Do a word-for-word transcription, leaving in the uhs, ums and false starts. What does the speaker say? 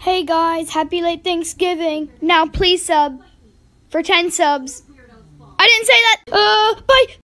Hey guys, happy late Thanksgiving. Now please sub for ten subs. I didn't say that. Uh, bye.